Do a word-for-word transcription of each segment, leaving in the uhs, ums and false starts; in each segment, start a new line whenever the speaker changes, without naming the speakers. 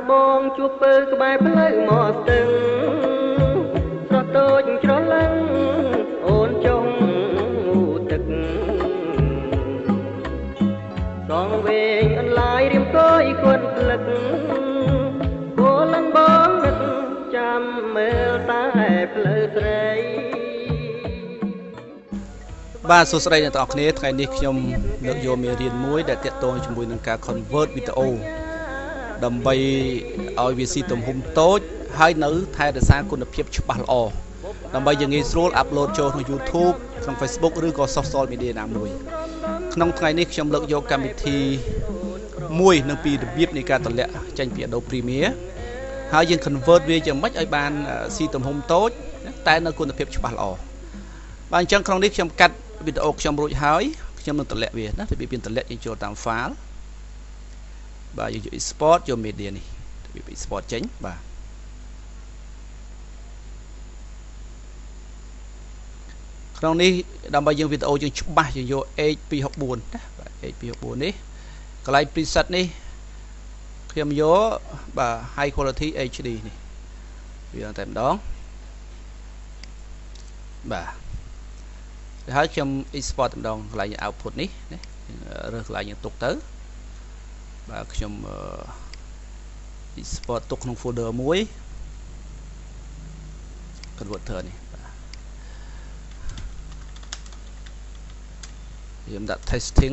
បងជួបពើក្បែរផ្លូវមកស្ទឹងស្រស់តូចច្រឡឹងអូនចុងទឹកសងវែងអន្លាយរៀមគយគន់ផ្លឹកគួរលឹងបងនឹកចាំមើលតែផ្លូវស្រីបាទសួស្តីអ្នកទាំងអស់គ្នាថ្ងៃនេះខ្ញុំលើកយកមេរៀនមួយដែលទាក់ទងជាមួយនឹងការ convert វីដេអូដើម្បីឲ្យវាស៊ីទំហំតូចហើយនៅថែរក្សាគុណភាពច្បាស់ល្អដើម្បីយើងងាយស្រួល upload ចូលក្នុង YouTube ក្នុង Facebook ឬក៏ social media ណាមួយក្នុងថ្ងៃនេះខ្ញុំលើកយកកម្មវិធីមួយនិងពីររបៀបនៃការតម្លាក់ចេញពី Adobe Premiere ហើយយើង convert វាយ៉ាងម៉េចឲ្យបានស៊ីទំហំតូចតែនៅគុណភាពច្បាស់ល្អបាទអញ្ចឹងក្នុងនេះខ្ញុំកាត់វីដេអូខ្ញុំរួចហើយខ្ញុំនឹងតម្លាក់វាណារបៀបយើងតម្លាក់យើងចូលតាម file បាទយើងយក export យក media នេះរបៀប export ចេញបាទក្នុងនេះដើម្បីយើងវីដេអូយើងច្បាស់យើងយក H ពីរហកបួនណាបាទ H ពីរហកបួននេះកន្លែង preset នេះខ្ញុំយកបាទ high quality เอช ดี នេះវាតែម្ដងបាទហើយខ្ញុំ export ម្ដងកន្លែង output នេះណារើសកន្លែងយើងទុកទៅបាទខ្ញុំ export ទុកក្នុង folder មួយ converter នេះបាទខ្ញុំដាក់ testing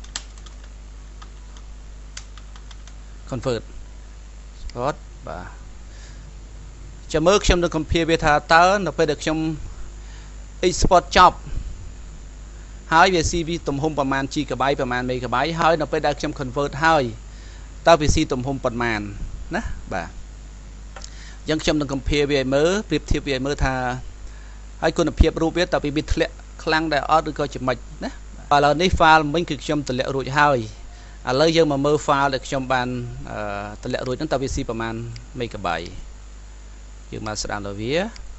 convert export បាទចាំមើលខ្ញុំនឹង compare វាថាតើនៅពេលដែលខ្ញុំ export ចប់ហើយវា ซี វី ទំហំប្រមាណ gigabyte ប្រមាណ megabyte ហើយនៅពេលដែលខ្ញុំ convert ហើយតើវា ស៊ី ទំហំប៉ុន្មានណាបាទអញ្ចឹងខ្ញុំនឹង compare វាឲ្យមើលប្រៀបធៀបវាឲ្យមើលថាហើយគុណភាពរូបវាតើវាមានធ្លាក់ខ្លាំងដែរអត់ឬក៏ជាម៉េចណាបាទឥឡូវនេះ file មិញគឺខ្ញុំតម្លាក់រួចហើយឥឡូវយើងមកមើល file ដែលខ្ញុំបានតម្លាក់រួចហ្នឹងតើវា ស៊ី ប្រមាណ megabyte យើងមកស្ដាប់ដល់វា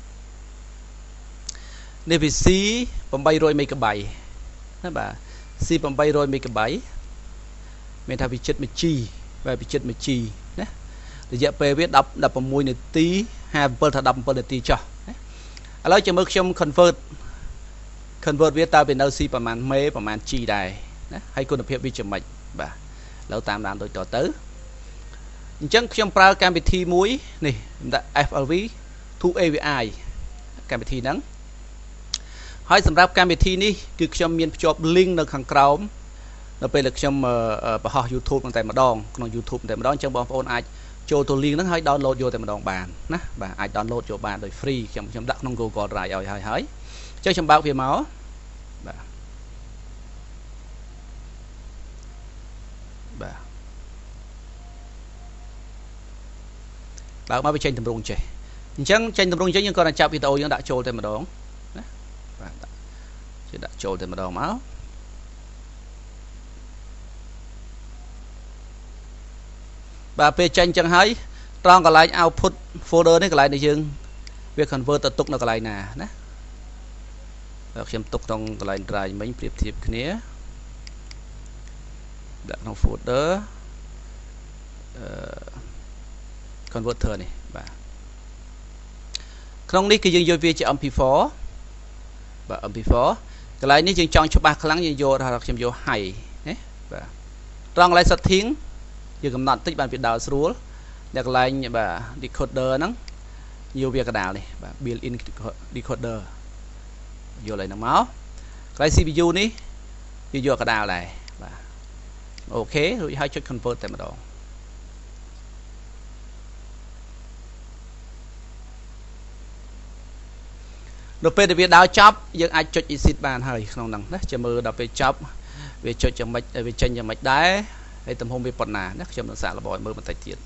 នេះវា ស៊ី 800 megabyte ណាបាទ ស៊ី 800 megabyte មានថាវាចិត្តមួយ G បាទវាចិត្តមួយ G ណារយៈពេលវា 10 16នាទី57ថា17នាទីចុះណាឥឡូវចាំមើលខ្ញុំ convert convert វាតើវានៅ ស៊ី ប្រមាណ មេប្រមាណ G ដែរណាហើយគុណភាពវាជាម៉េចបាទឥឡូវតាមដានដូចតទៅអញ្ចឹងខ្ញុំប្រើកម្មវិធីមួយនេះខ្ញុំដាក់ เอฟ แอล วี ทู เอ วี ไอ កម្មវិធីហ្នឹងហើយសម្រាប់កម្មវិធីនេះគឺខ្ញុំមានភ្ជាប់ link នៅខាងក្រោមនៅពេលដែលខ្ញុំបង្ហោះ YouTube តែម្ដងក្នុង YouTube តែម្ដងអញ្ចឹងបងប្អូនអាចចូលទៅ link ហ្នឹងហើយ download យកតែម្ដងបានណាបាទអាច download យកបានដោយ free ខ្ញុំខ្ញុំដាក់ក្នុង Google Drive ឲ្យហើយហើយអញ្ចឹងខ្ញុំបើកវាមកបាទបាទបើកមកវាចេញតម្រងចេះអញ្ចឹងចេញតម្រងចេញយើងគាត់តែចាប់វីដេអូយើងដាក់ចូលតែម្ដងណាបាទជិះដាក់ចូលតែម្ដងមកបាទពេលចេញចឹងហើយត្រង់កន្លែង output folder នេះកន្លែងដែលយើងវា convert ទៅទុកនៅកន្លែងណាណាខ្ញុំទុកក្នុងកន្លែង drive មិញប្រៀបធៀបគ្នាដាក់ក្នុង folder អឺ converter នេះបាទក្នុងនេះគឺយើងយកវាជា em pê four បាទ em pê four កន្លែងនេះយើងចង់ច្បាស់ខ្លាំងយើងយកថាខ្ញុំយក high ណាបាទត្រង់កន្លែង setting យើងកំណត់តិចបានវាដើរស្រួលនៅកន្លែងបាទ decoder ហ្នឹងយកវាកណ្ដាលនេះបាទ built in decoder យកឡើងហ្នឹងមកកន្លែង xê pê u នេះយើងយកកណ្ដាលដែរបាទអូខេរួចហើយចុច convert តែម្ដងនៅពេលដែលវាដើរចប់យើងអាចចុច exit បានហើយក្នុងហ្នឹងណាចាំមើលដល់ពេលចប់វាចុចយ៉ាងម៉េចវាចេញយ៉ាងម៉េចដែរហើយទំហំវាប៉ុណ្ណាណាខ្ញុំនឹងសាកល្បងឲ្យមើលបន្តិចទៀត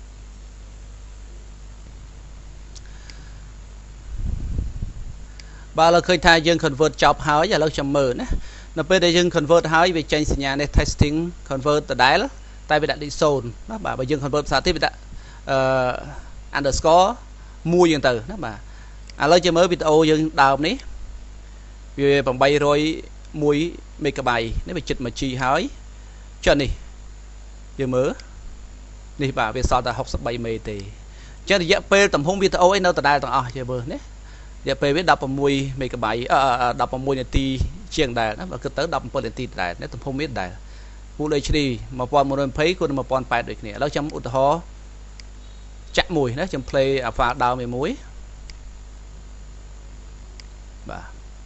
បាទឥឡូវឃើញថាយើង convert ចប់ហើយឥឡូវចាំមើលណានៅពេលដែលយើង convert ហើយវាចេញសញ្ញានេះ testing convert ដដែលតែវាដាក់លេខศูนย์ណាបាទបើយើង convert ភាសាទៀតវាដាក់អឺ underscore មួយយ៉ាងទៅណាបាទឥឡូវចាំមើលវីដេអូយើងដើមនេះវា 801 មេហ្គាបៃតនេះវាជិត 1 G ហើយចុះនេះយើងមើលនេះបាទវាសល់តែหกสิบสามមេទេអញ្ចឹងរយៈពេលទំហំវីដេអូឯនៅដដែលទាំងអស់ជឿមើលណារយៈពេលវា16មេហ្គាបៃអឺ16នាទីជាងដែរណាបើគិតទៅ17នាទីដែរណាទំហំវាដែរ Full เอช ดี một nghìn một trăm hai mươi គុណ một nghìnแปดร้อย ដូចគ្នាឥឡូវខ្ញុំឧទាហរណ៍ចាក់មួយណាខ្ញុំ play alpha ដើមមួយបាទ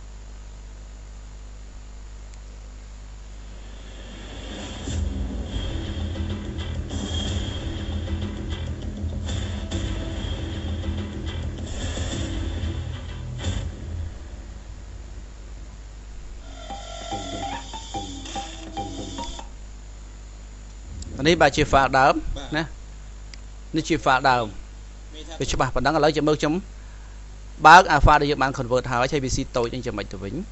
នេះបាទជា file ដើមណានេះជា file ដើមវាច្បាស់ប៉ុណ្ណឹងឥឡូវចាំមើលខ្ញុំបើក alpha ដែលយើងបាន convert ហើយហើយ vc តូចនេះចាំមិនទៅវិញ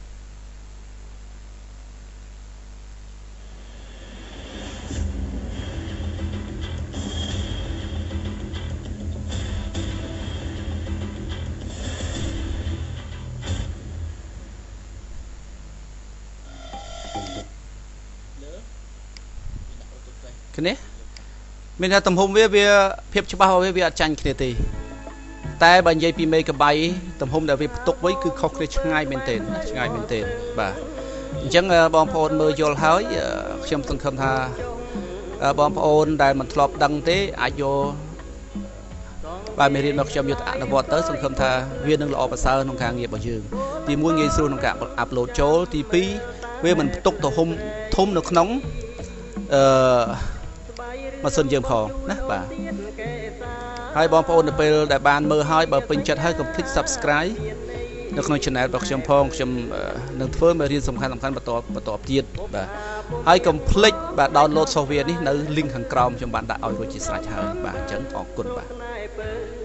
គ្នាមានថាទំហំវាវាភាពច្បាស់របស់វាវាអត់ចាញ់គ្នាទេតែបើនិយាយពីមេហ្គាបៃទំហំដែលវាផ្ទុកវិញគឺខុសគ្នាឆ្ងាយមែនទែនឆ្ងាយមែនទែនបាទអញ្ចឹងបងប្អូនមើលយល់ហើយខ្ញុំសង្ឃឹមថាបងប្អូនដែលមិនធ្លាប់ដឹងទេអាចយកបាទមេរៀនរបស់ខ្ញុំយកទៅអនុវត្តទៅសង្ឃឹមថាវានឹងល្អប្រសើរក្នុងការងាររបស់យើងទីមួយងាយស្រួលក្នុងការអាប់ឡូតចូលទីពីរវាមិនផ្ទុកទំហំធំនៅក្នុងអឺម៉ាស៊ីនយើងផងណាបាទហើយបងប្អូននៅពេលដែលបានមើលហើយបើពេញចិត្តហើយកុំភ្លេច Subscribe នៅក្នុង Channel របស់ខ្ញុំផងខ្ញុំនឹងធ្វើមេរៀនសំខាន់សំខាន់បន្តបន្តទៀតបាទហើយកុំភ្លេចបាទ download software នេះនៅ link ខាងក្រោមខ្ញុំបានដាក់ឲ្យរួចជាស្រេចហើយបាទអញ្ចឹងអរគុណបាទ